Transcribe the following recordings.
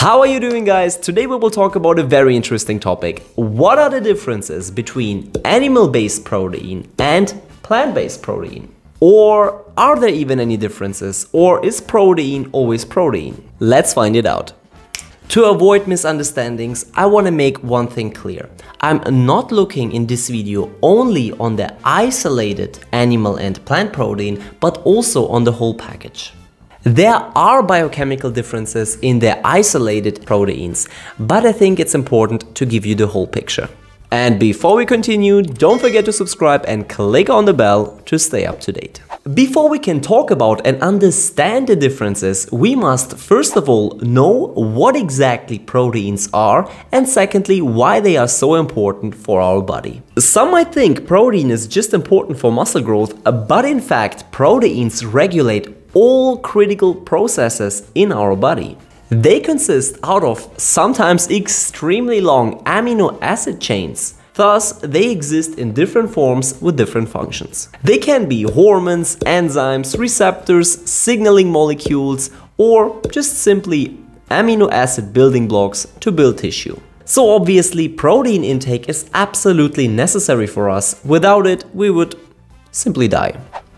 How are you doing, guys? Today we will talk about a very interesting topic. What are the differences between animal-based protein and plant-based protein? Or are there even any differences? Or is protein always protein? Let's find it out. To avoid misunderstandings, I want to make one thing clear. I'm not looking in this video only on the isolated animal and plant protein, but also on the whole package. There are biochemical differences in the isolated proteins, but I think it's important to give you the whole picture. And before we continue, don't forget to subscribe and click on the bell to stay up to date. Before we can talk about and understand the differences, we must first of all know what exactly proteins are, and secondly, why they are so important for our body. Some might think protein is just important for muscle growth, but in fact, proteins regulate all critical processes in our body. They consist out of sometimes extremely long amino acid chains. Thus, they exist in different forms with different functions. They can be hormones, enzymes, receptors, signaling molecules, or just simply amino acid building blocks to build tissue. So obviously, protein intake is absolutely necessary for us. Without it, we would simply die.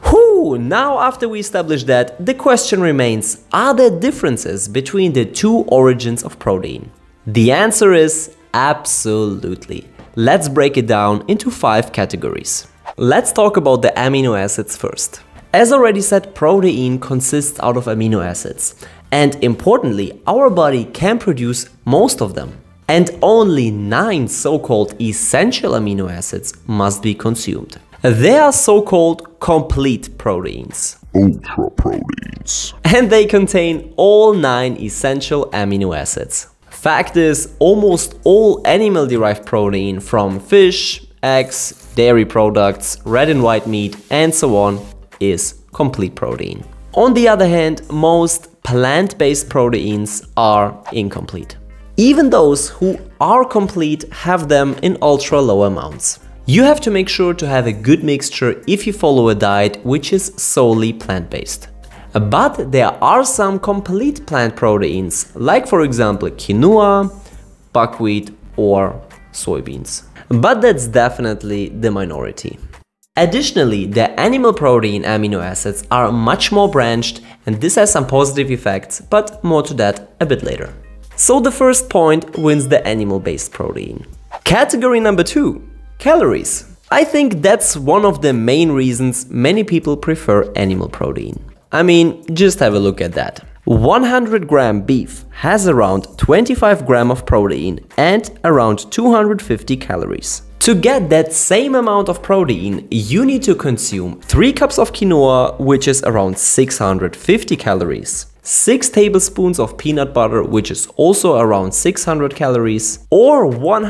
Now, after we established that, the question remains, are there differences between the two origins of protein? The answer is absolutely. Let's break it down into 5 categories. Let's talk about the amino acids first. As already said, protein consists out of amino acids. And importantly, our body can produce most of them. And only 9 so-called essential amino acids must be consumed. They are so-called complete proteins, ultra proteins, and they contain all 9 essential amino acids. Fact is, almost all animal-derived protein from fish, eggs, dairy products, red and white meat, and so on is complete protein. On the other hand, most plant-based proteins are incomplete. Even those who are complete have them in ultra-low amounts. You have to make sure to have a good mixture if you follow a diet which is solely plant-based. But there are some complete plant proteins, like for example quinoa, buckwheat or soybeans. But that's definitely the minority. Additionally, the animal protein amino acids are much more branched, and this has some positive effects, but more to that a bit later. So the first point wins the animal-based protein. Category number 2. Calories. I think that's one of the main reasons many people prefer animal protein. I mean, just have a look at that. 100-gram beef has around 25 grams of protein and around 250 calories. To get that same amount of protein, you need to consume 3 cups of quinoa, which is around 650 calories. 6 tablespoons of peanut butter, which is also around 600 calories, or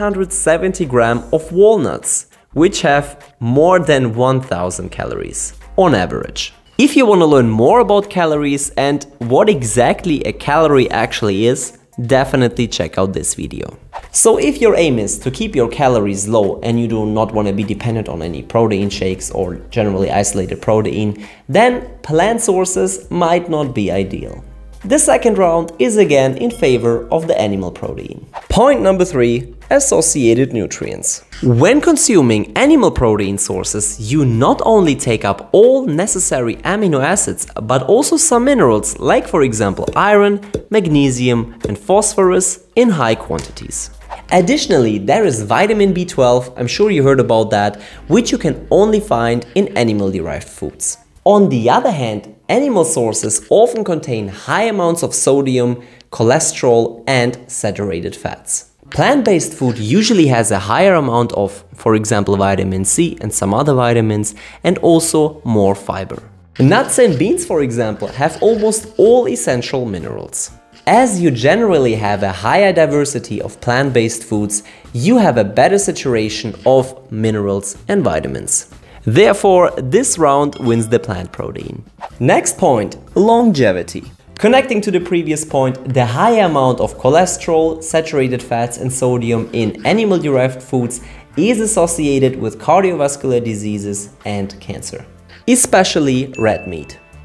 170 grams of walnuts, which have more than 1000 calories on average. If you want to learn more about calories and what exactly a calorie actually is, definitely check out this video. So if your aim is to keep your calories low and you do not want to be dependent on any protein shakes or generally isolated protein, then plant sources might not be ideal. The second round is again in favor of the animal protein. Point number 3. Associated nutrients. When consuming animal protein sources, you not only take up all necessary amino acids, but also some minerals like for example iron, magnesium and phosphorus in high quantities. Additionally, there is vitamin B12, I'm sure you heard about that, which you can only find in animal-derived foods. On the other hand, animal sources often contain high amounts of sodium, cholesterol and saturated fats. Plant-based food usually has a higher amount of, for example, vitamin C and some other vitamins, and also more fiber. Nuts and beans, for example, have almost all essential minerals. As you generally have a higher diversity of plant-based foods, you have a better saturation of minerals and vitamins. Therefore, this round wins the plant protein. Next point, longevity. Connecting to the previous point, the high amount of cholesterol, saturated fats and sodium in animal-derived foods is associated with cardiovascular diseases and cancer, especially red meat.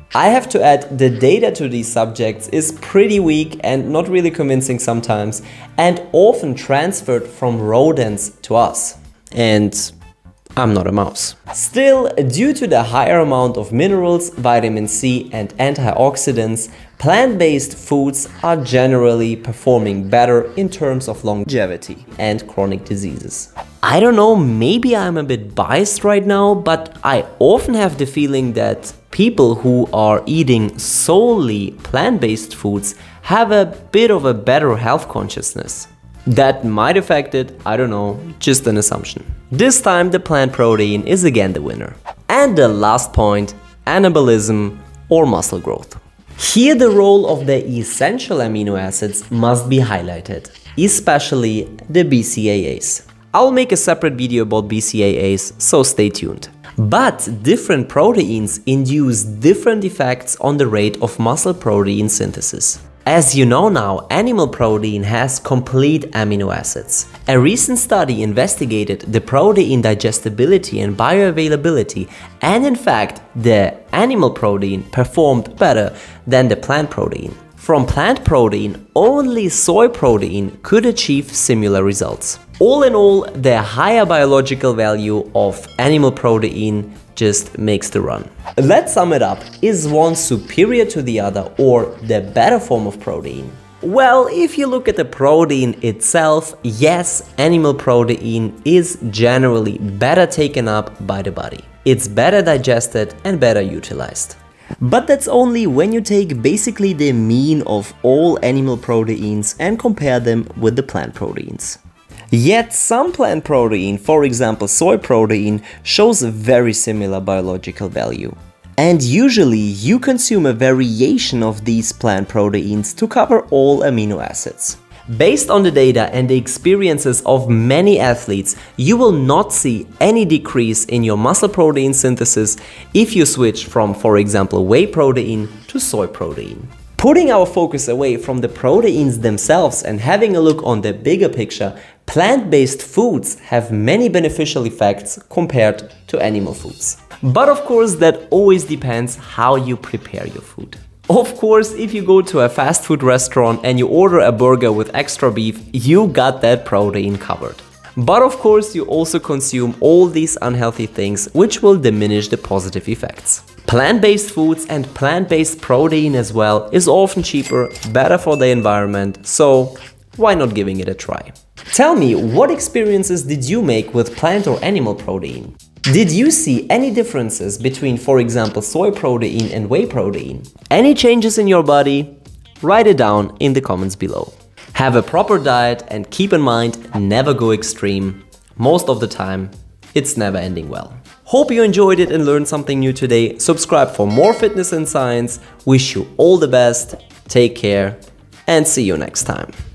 I have to add, the data to these subjects is pretty weak and not really convincing sometimes, and often transferred from rodents to us. And I'm not a mouse. Still, due to the higher amount of minerals, vitamin C and antioxidants, plant-based foods are generally performing better in terms of longevity and chronic diseases. I don't know, maybe I'm a bit biased right now, but I often have the feeling that people who are eating solely plant-based foods have a bit of a better health consciousness. That might affect it, I don't know, just an assumption. This time the plant protein is again the winner. And the last point, anabolism or muscle growth. Here the role of the essential amino acids must be highlighted, especially the BCAAs. I'll make a separate video about BCAAs, so stay tuned. But different proteins induce different effects on the rate of muscle protein synthesis. As you know now, animal protein has complete amino acids. A recent study investigated the protein digestibility and bioavailability, and in fact, the animal protein performed better than the plant protein. From plant protein, only soy protein could achieve similar results. All in all, the higher biological value of animal protein just makes the run. Let's sum it up. Is one superior to the other or the better form of protein? Well, if you look at the protein itself, yes, animal protein is generally better taken up by the body. It's better digested and better utilized. But that's only when you take basically the mean of all animal proteins and compare them with the plant proteins. Yet some plant protein, for example soy protein, shows a very similar biological value. And usually you consume a variation of these plant proteins to cover all amino acids. Based on the data and the experiences of many athletes, you will not see any decrease in your muscle protein synthesis if you switch from, for example, whey protein to soy protein. Putting our focus away from the proteins themselves and having a look on the bigger picture, plant-based foods have many beneficial effects compared to animal foods. But of course, that always depends how you prepare your food. Of course, if you go to a fast food restaurant and you order a burger with extra beef, you got that protein covered. But of course, you also consume all these unhealthy things, which will diminish the positive effects. Plant-based foods and plant-based protein as well is often cheaper, better for the environment, so why not giving it a try? Tell me, what experiences did you make with plant or animal protein? Did you see any differences between, for example, soy protein and whey protein? Any changes in your body? Write it down in the comments below. Have a proper diet and keep in mind, never go extreme. Most of the time, it's never ending well. Hope you enjoyed it and learned something new today. Subscribe for more fitness and science. Wish you all the best, take care, and see you next time.